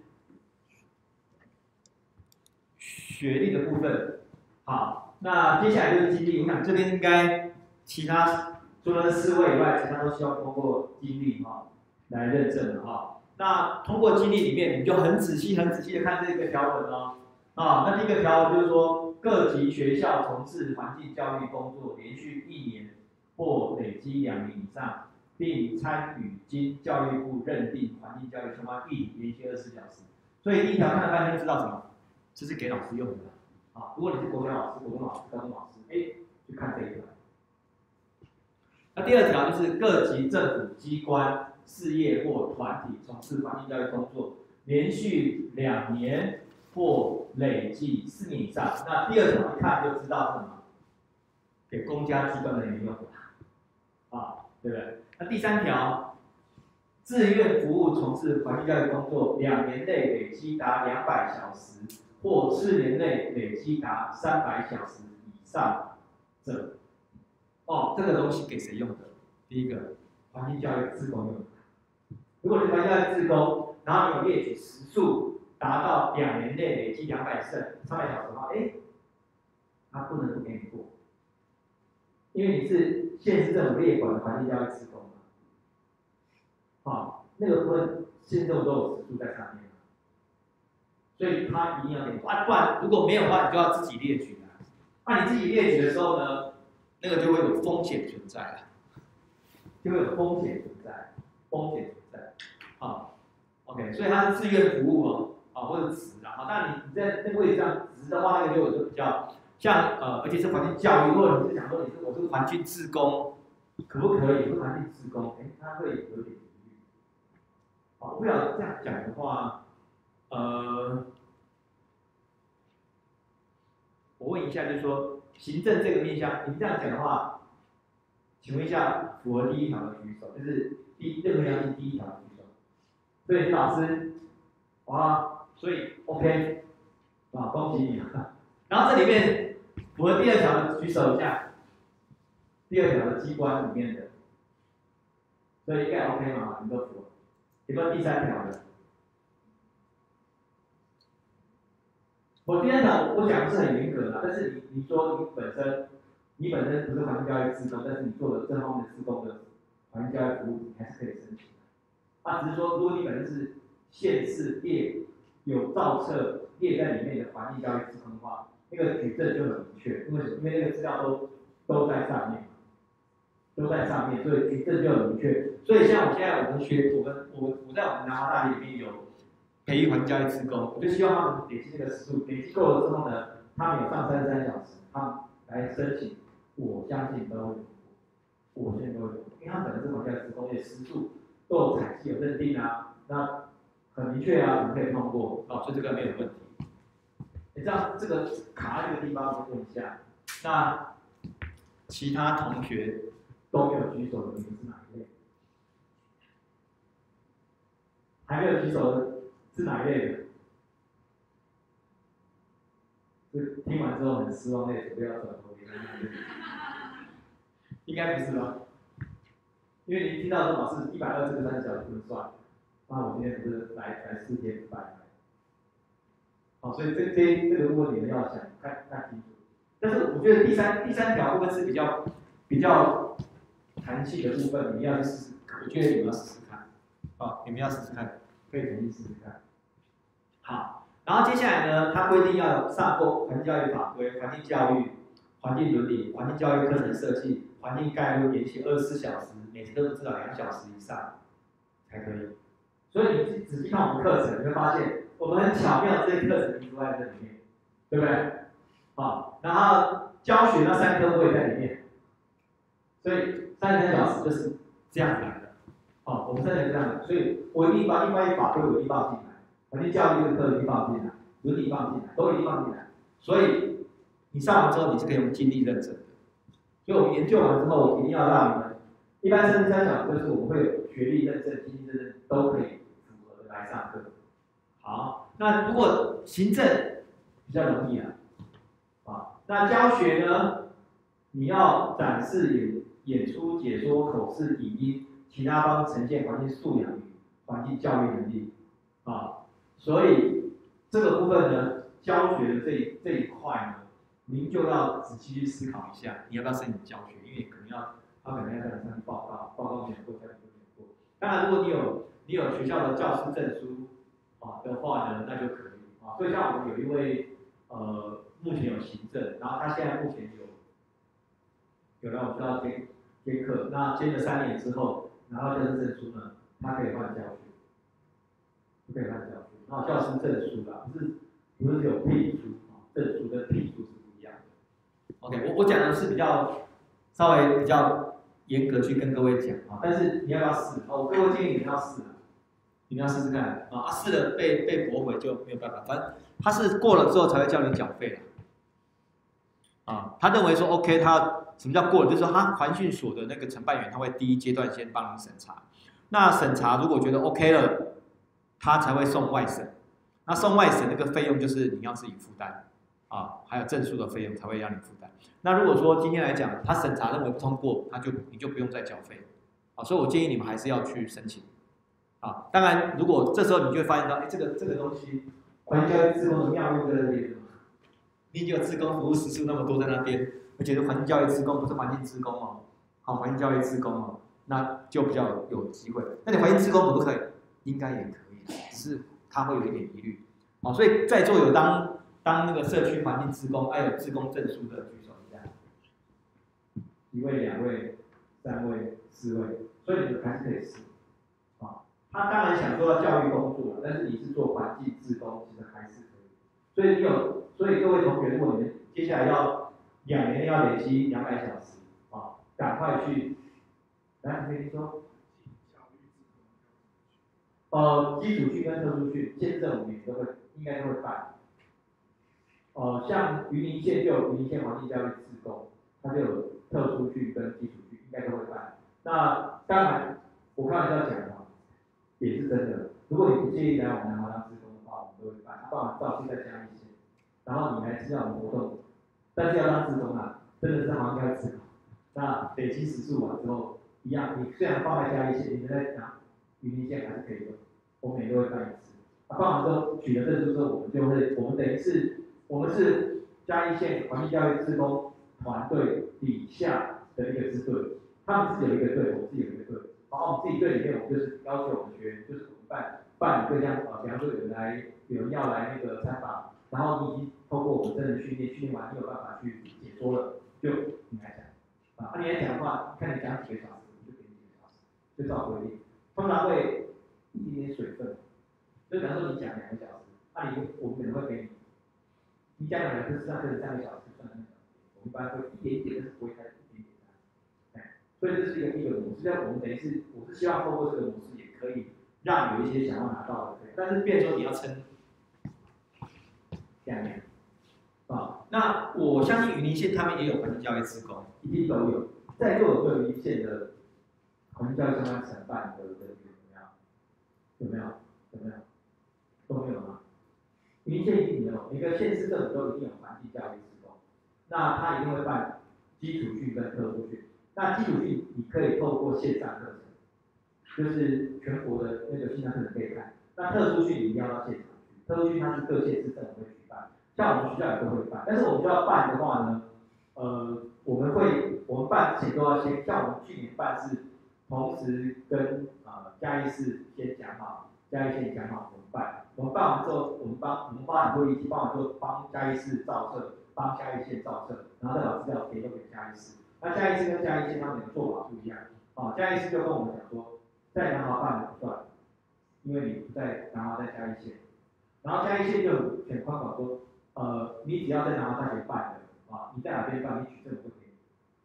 学历的部分。好，那接下来就是经历。我想这边应该其他除了四位以外，其他都需要通过经历哈来认证的哈。那通过经历里面，你就很仔细、很仔细的看这个条文哦。啊，那第一个条文就是说，各级学校从事环境教育工作连续一年或累积两年以上，并参与经教育部认定环境教育相关议题连续二十四小时。所以第一条看了半天知道什么？这是给老师用的啊。如果你是国小老师、国中老师、高中老师，哎，就看这一条。那第二条就是各级政府机关、事业或团体从事环境教育工作，连续两年或累计四年以上。那第二条一看就知道是什么，给公家机关的人用的，啊，对不对？那第三条，自愿服务从事环境教育工作，两年内累积达两百小时，或四年内累积达三百小时以上者。哦，这个东西给谁用的？第一个，环境教育志工用的。如果你环境教育志工，然后你有列举时数达到两年内累积两百胜三百小时的话，哎，他不能不给你过，因为你是县市政府列管的环境教育志工嘛。好，那个部分县政府都有时数在上面，所以他一定要给你过。啊，不然如果没有的话，你就要自己列举啊。那、啊、你自己列举的时候呢？那个就会有风险存在了，就会有风险存在，风险存在，好 ，OK， 所以它是自愿服务哦，啊或者职啊，但你你在那个位置上职的话，那个就有就比较像呃，而且是环境教育，如果你是想说你是我是环境志工，可不可以？是环境志工，哎，它会有点疑虑。好，不晓得这样讲的话，呃。 我问一下，就是说行政这个面向，你这样讲的话，请问一下，符合第一条的举手，就是第任何详情第一条的举手。所以老师，哇，所以 OK， 啊，恭喜你啊！然后这里面符合第二条的举手一下，第二条的机关里面的，所以应该 OK 嘛？你都符合。有没有第三条的？我第三条我讲的是很严格的，但是你你说你本身你本身不是环境教育志工，但是你做了这方面的志工的环境教育服务，你还是可以申请的。啊，只是说如果你本身是县市列有造册列在里面的环境教育志工的话，那个举证就很明确，因为因为那个资料都都在上面，都在上面，所以举证就很明确。所以像我现在我们学我们我我在我们南华大学里面有培育环境教育志工，我就希望他们累积那个时数，累积够了之后呢，他们有上三十三小时，他们来申请，我相信都有，我相信都有，因为他们本身是环境教育志工，而且时数都有采集有认定啊，那很明确啊，我们可以通过，哦，所以这个没有问题。你这样这个卡在这个地方，我问一下，那其他同学都没有举手的，你们是哪一类？还没有举手的是哪一类的？是听完之后很失望，那准备要转头离开那类？应该不是吧？因为你听到说老师一百二这个三十小时不能算，那我今天不是来来四天不来？好，所以这这这个如果你们要想看看清楚，但是我觉得第三第三条部分是比较比较弹性的部分，你们要去试试，我觉得你们要试试看，好，你们要试试看，可以统一试试看。好，然后接下来呢，它规定要上过环境教育法规、环境教育、环境伦理、环境教育课程设计、环境概论研习二十四小时，每次都是至少两小时以上才可以。所以你仔细看我们课程，你会发现我们很巧妙这些课程名都在这里面，对不对？好，然后教学那三科我也在里面，所以三十三小时就是这样子来的。好，我们真的是这样的，所以我一定把另外一法规我一定放进来，环境教育这个课一定放进来，伦理放进来，都一定放进来。所以你上完之后你是可以用经历认证的。所以我们研究完之后，一定要让你们一般三十三小时就是我们会有学历认证、经历认证都可以符合的来上课。好，那如果行政比较容易啊，啊，那教学呢，你要展示演演出、解说、口试、影音，其他方呈现环境素养与环境教育能力，啊，所以这个部分呢，教学的这一这一块呢，您就要仔细去思考一下，你要不要申请教学，因为可能要他可能要在你上去报告，报告没有过，教学没有过。当然，如果你有你有学校的教师证书。啊的话呢，那就可以啊。所以像我们有一位呃，目前有行政，然后他现在目前有有来我们学校兼兼课，那兼了三年之后拿到教师证书呢，他可以换教学，可以换教学，然后教师证书啦，不是不是有聘书啊，证书跟聘书是不一样的。OK， 我我讲的是比较稍微比较严格去跟各位讲啊，但是你要不要试？哦，我各位建议你们要试。你们要试试看啊！试了被被驳回就没有办法，反正他是过了之后才会叫你缴费的。啊，他认为说 OK， 他什么叫过了？就是说他环训所的那个承办员他会第一阶段先帮你审查，那审查如果觉得 OK 了，他才会送外审。那送外审那个费用就是你要自己负担啊，还有证书的费用才会让你负担。那如果说今天来讲，他审查认为不通过，他就你就不用再缴费。啊，所以我建议你们还是要去申请。啊，当然，如果这时候你就会发现到，哎，这个这个东西，环境教育志工的妙用在那边，你已经有志工服务时数那么多在那边，而且是环境教育志工，不是环境志工哦，好，环境教育志工哦，那就比较有有机会。那你环境志工可不可以？应该也可以，只是他会有一点疑虑。好，所以在座有当当那个社区环境志工，还有志工证书的举手一下，一位、两位、三位、四位，所以你们还是可以试。他当然想做到教育工作，但是你是做环境志工，其实还是可以。所以你有，所以各位同学，如果你们接下来要两年要累积两百小时，啊，赶快去，来，你说，呃，基础训跟特殊训，现在我们也都会，应该都会办。 呃，像云林县就有云林县环境教育志工，它就有特殊训跟基础训，应该都会办。那当然，我开玩笑讲嘛，也是真的。如果你不介意来我们南华当志工的话，我们都会办。办完照现在加一些，然后你来参加我们活动，但是要当志工啊，真的是环境教育志工。那累积时数完之后，一样，你虽然放在嘉义县，你在拿云林县还是可以用，我每年都会办一次。啊，办完之后取了证书之后，我们就会，我们等于是，我们是嘉义县环境教育志工团队底下的一个支队，他们自己有一个队，我们自己有一个队，然后我们自己队里面，我们就是要求我们学员，就是我们办办各项啊，比方说有人来，有人要来那个参访，然后你已经透过我们真人训练，训练完你有办法去解说了，就你来讲。啊，你来讲的话，看你讲几个小时，我就给你几个小时，就照规定。通常会一点点水分，就比方说你讲两个小时，那、啊、你我们可能会给你，你讲两个小时，上课是三个小时算那个，我们一般会一点点，但是不会太一点点。哎，所以这是一个一个模式，但我们等于是，我是希望透过这个模式，也可以让有一些想要拿到的，但是变成说你要撑两年。啊，那我相信云林县他们也有环境教育志工，一定都有。在座有对云林县的环境教育相关承办的人有没有？有没有？有没有？都没有吗？云林县一定有，每个县市政府都一定有环境教育志工。那他一定会办基础训跟特殊训。那基础训你可以透过线上课程，就是全国的那个线上课程可以看。那特殊训你一定要到现场去，特殊训它是各县市政府会举办。像我们学校也都会办，但是我们学校办的话呢，呃，我们会我们办之前都要先，像我们去年办是同时跟呃嘉义市先讲好，嘉义县讲好我们办，我们办完之后，我们帮我们帮很多一起办完之后，帮嘉义市造册，帮嘉义县造册，然后再把资料提供给嘉义市。那嘉义市跟嘉义县他们的做法不一样，啊，嘉义市就跟我们讲说，在南华办的不算，因为你不在南华，在嘉义县，然后嘉义县就选宽广说。呃，你只要在南华大学办的啊，你在哪边办，你举证就可以。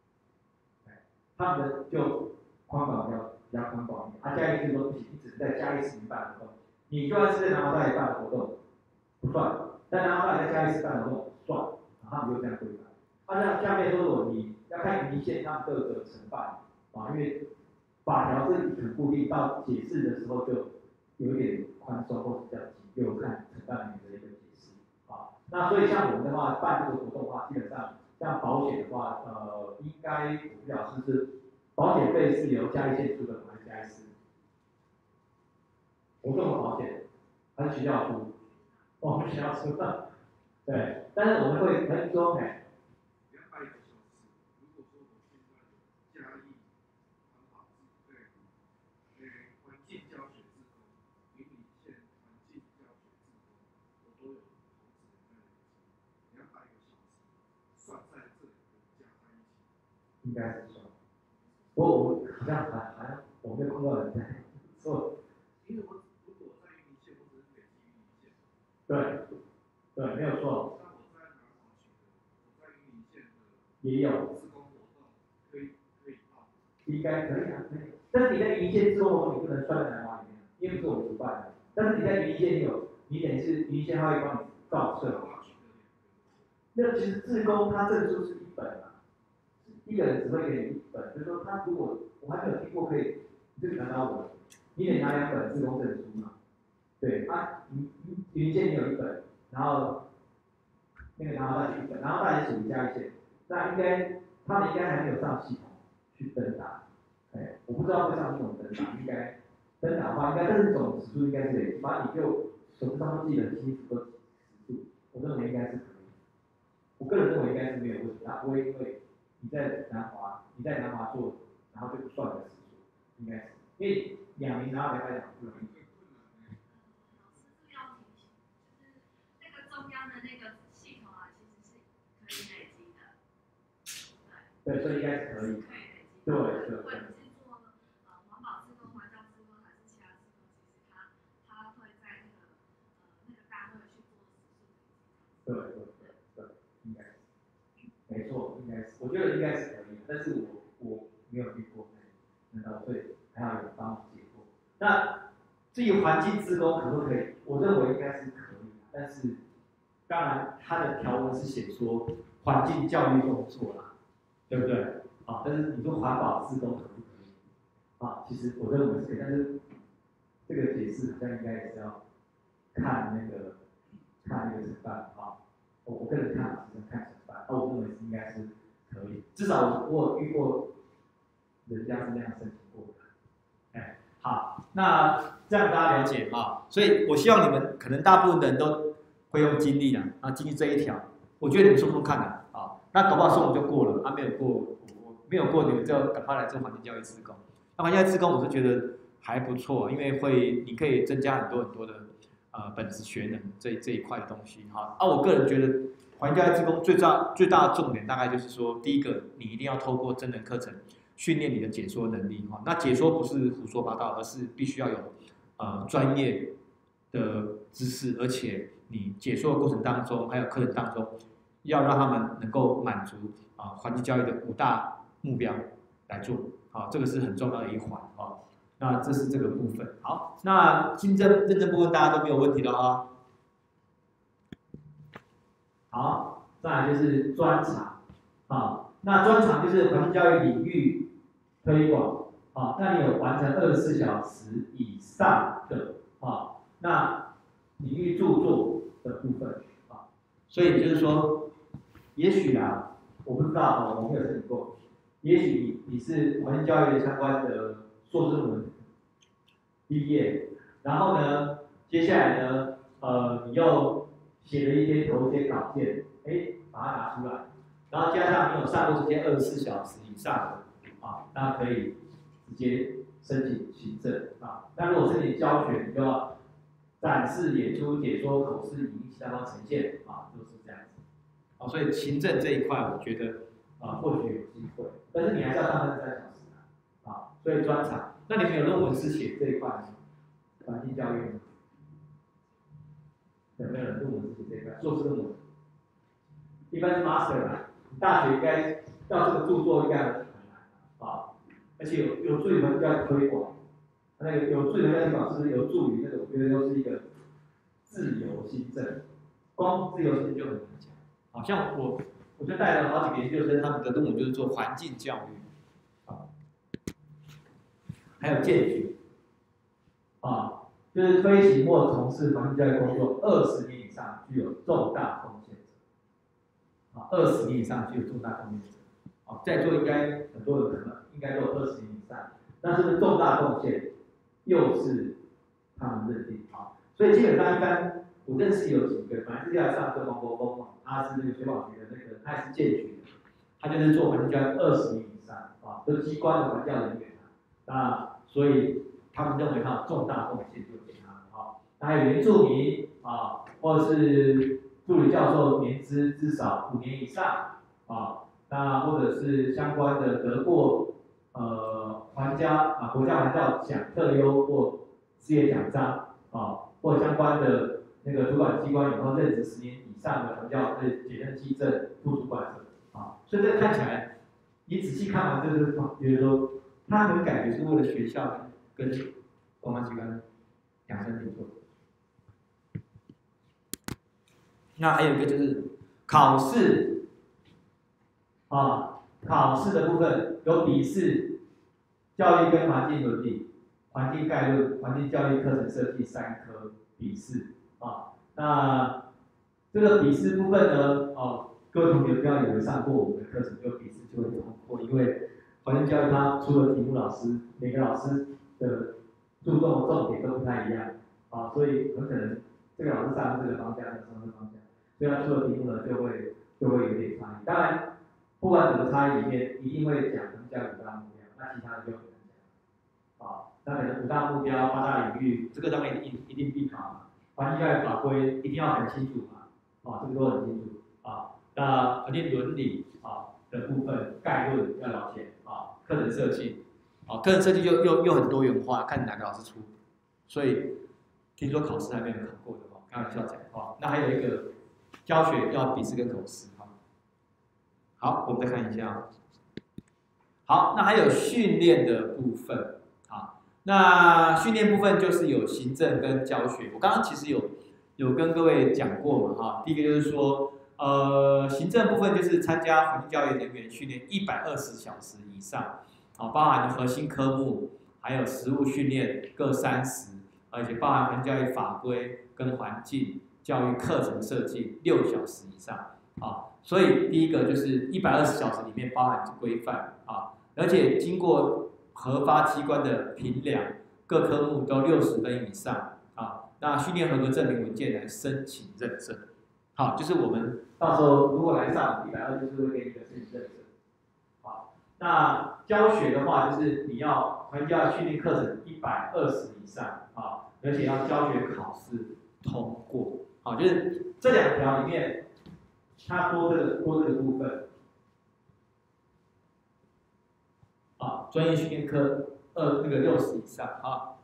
他们的就宽广比较比较宽广一点，他、啊、嘉义市说不行，你只是在嘉义市里办活动，你就算是在南华大学办的活动不算，在南华大学在嘉义市办的活动算，啊，他们就这样规范。那、啊、像下面说，如果你要看云林县他们各个承办啊，因为法条是很固定，到解释的时候就有点宽松或是比较紧，就看承办人员的一个解释啊。那所以像我们的话，办这个活动的话，基本上像保险的话，呃，应该我不晓得是保险费是由嘉义县出的还是嘉义市？活动的保险还是学校出？哦，我们学校出的，对。但是我们会可能说，哎， 两百个小时，如果说我现在嘉义环保对，呃，环境教学志工，云林县环境教学志工，我都有同时在累积，两百个小时算在这里加在一起， 应该是算。我我好像还好像我没有碰到人在做。 因为我如果在云林县，我只是累积云林县。 对，对，没有错。 那我在南华区的，我在云林县的也有。 志工活动可以可以报。 应该可以啊，可以。但是你在云林县志工活动，你不能算在南华里面，因为不是我们主办的。但是你在云林县，你有，你等于是云林县他会帮你造册。那其实志工他证书是一本啊，一个人只会给你一本，就是说他如果我还没有听过可以，你就拿到我，你得拿两本志工证书嘛。对啊，你你云林县你有一本，然后那个南华大学一本，南华大学属于嘉义县，那应该他们应该还没有上系统去登打，哎，我不知道会上系统登打，应该登打的话应该，但是总指数应该是累积，反正你就手指上都记得清楚个指数，我认为应该是可以。我个人认为应该是没有问题，他不会因为你在南华，你在南华做，然后就不算你的时数，应该是，因为两名拿到来讲不容易。 中央的那个系统啊，其实是可以累积的， 对，所以应该是可以。 可以累积。 对对。 如果你是做呃环保志工、环教志工还是其他志工，其实它它会在那个呃那个单位去做时数。 对对对对，应该是。没错，应该是，我觉得应该是可以，但是我我没有遇过，难道对还要有帮我解惑？那至于环境志工可不可以？我认为应该是可以，但是。当然， 它的条文是写说环境教育工作啦，对不对？啊，但是你说环保志工可不可以？啊，其实我认为是可以，但是这个解释好像应该也是要看那个看那个承办啊。我我个人看法是看承办，那我认为是应该是可以，至少我我有遇过人家是那样申请过的。哎，好，那这样大家了解啊，所以我希望你们可能大部分的人都会用精力啊，啊，经历这一条，我觉得你们说说看啊，啊，那搞不好说我们就过了，啊，没有过，我我没有过，你们就赶快来做环境教育志工。那环境教育志工，我是觉得还不错，因为会你可以增加很多很多的呃本质学能这这一块的东西哈。啊，我个人觉得环境教育志工最大最大的重点大概就是说，第一个你一定要透过真人课程训练你的解说能力哈。那解说不是胡说八道，而是必须要有呃专业的知识，而且你解说的过程当中，还有课程当中，要让他们能够满足啊环境教育的五大目标来做，啊，这个是很重要的一环啊。那这是这个部分。好，那新增认证部分大家都没有问题了啊。好，再来就是专长啊，那专长就是环境教育领域推广啊，那你有完成二十四小时以上的啊，那领域著作的部分啊，所以就是说，也许啊，我不知道哦，我没有申请过，也许你你是环境教育相关的硕士论文毕业，然后呢，接下来呢，呃，你又写了一些投一些稿件，哎，把它拿出来，然后加上你有上过这些二十四小时以上的啊，那可以直接申请行政啊。那如果申请教学，你就要展示、演出、解说、口试、影音其他方呈现啊，都、就是这样子。啊，所以行政这一块，我觉得啊，或许有机会，但是你还是要上三十三小时啊。啊，所以专场，那你们有论文是写这一块吗？环境教育吗？有没有人论文是写这一块？硕士论文，一般是 master 啦，你大学应该要这个著作应该很难啊，而且有有助于环境教育推广。那个有助于的地方是不是有助于那个？我觉得都是一个自由新政，光自由新政就很难讲。好像我我就带了好几个研究生，他们的论文就是做环境教育，啊，还有建局，啊，就是推行或从事环境教育工作二十年以上具有重大贡献者，啊，二十年以上具有重大贡献者，啊，在座应该很多人可能应该都有二十年以上，但是重大贡献。又是他们认定啊，所以基本上一般我认识有几个，本来是要上课王国峰嘛，他是那个水保局的那个，他也是建局的，他就是做环境教育二十年以上啊，都是机关的环教人员啊，那所以他们认为他有重大贡献就给他啊，那还有原住民啊，或者是助理教授年资至少五年以上啊，那或者是相关的得过。呃，环家啊，国家环教奖特优或事业奖章啊，或相关的那个主管机关有没有任职十年以上的环教的检验机证副主管者啊，所以这看起来，你仔细看完这个，觉得说，他很感觉是为了学校跟公安机关量身定做。那还有一个就是考试啊。考试的部分有笔试、教育跟环境伦理、环境概论、环境教育课程设计三科笔试啊。那这个笔试部分呢，哦，各位同学不要以为上过我们的课程就笔试就会通过，因为环境教育它出的题目，老师每个老师的注重的重点都不太一样啊，所以很可能这个老师上这个方向，上这个方向，所以他出的题目呢就会就会有点差异。当然。不管怎么差异里面，一定会讲环境教育五大目标，那其他的就很难讲。啊，那可能五大目标、八大领域，这个当然一定一定必考嘛。环境教育法规一定要很清楚嘛，啊，这个都很清楚。啊，那环境伦理啊的部分概论要了解啊，课程设计，啊，课程设计又又又很多元化，看哪个老师出。所以听说考试还没有考过的哦，开玩笑讲啊。那还有一个教学要笔试跟口试。好，我们再看一下。好，那还有训练的部分啊。那训练部分就是有行政跟教学。我刚刚其实有有跟各位讲过嘛哈。第一个就是说， 呃，行政部分就是参加环境教育人员训练一百二十小时以上，啊，包含核心科目，还有实务训练各三十，而且包含环境教育法规跟环境教育课程设计六小时以上，啊，所以第一个就是一百二十小时里面包含规范啊，而且经过核发机关的评量，各科目都六十分以上啊，那训练合格证明文件来申请认证。好，就是我们到时候如果来上一百二，就是会给你一个申请认证。好，那教学的话，就是你要环境教育训练课程一百二十以上啊，而且要教学考试通过。好，就是这两条里面，它多这个多这个部分。啊，专业训练科二那个六十以上啊。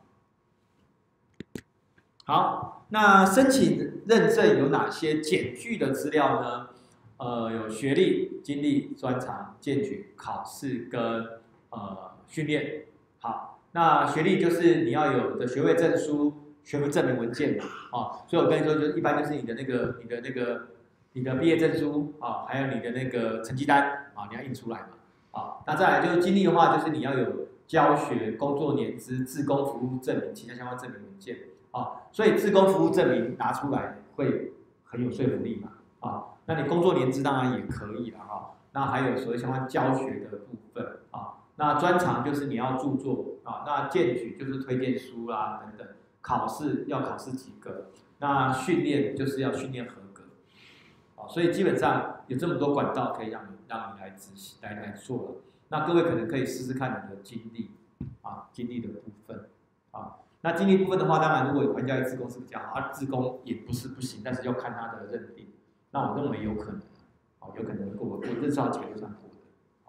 好，那申请认证有哪些检具的资料呢？呃，有学历、经历、专长、检举、考试跟呃训练。好，那学历就是你要有的学位证书、学分证明文件嘛，啊，所以我跟你说，就一般就是你的那个、你的那个、你的毕业证书啊，还有你的那个成绩单啊，你要印出来嘛。啊，那再来就是经历的话，就是你要有教学、工作年资、志工服务证明、其他相关证明文件。啊，所以志工服务证明拿出来会很有说服力嘛。啊，那你工作年资当然也可以了哈。那还有所谓相关教学的部分啊，那专长就是你要著作啊，那荐举就是推荐书啦等等，考试要考试几个，那训练就是要训练合格。啊，所以基本上有这么多管道可以让你让你来执行来来做了。那各位可能可以试试看你的经历啊，经历的部分啊。那经历部分的话，当然如果有环境教育志工是比较好，而志工也不是不行，但是要看他的认定。那我认为有可能，哦，有可能过，我认识到几个就算过的。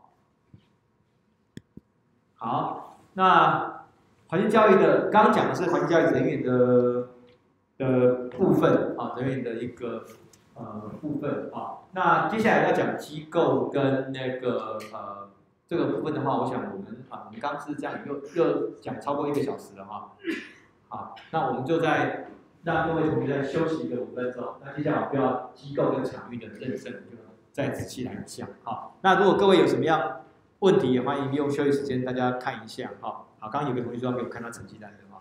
好，那环境教育的刚刚讲的是环境教育人员的的部分啊，人员的一个呃部分啊。那接下来要讲机构跟那个呃。这个部分的话，我想我们啊，我们刚刚是这样又又讲超过一个小时了哈，好，那我们就在让各位同学再休息一个五分钟。那接下来我们要机构跟场域的认证，就再仔细来讲哈。那如果各位有什么样问题，也欢迎利用休息时间大家看一下哈。好，刚刚有个同学说要给我看到成绩单的哈。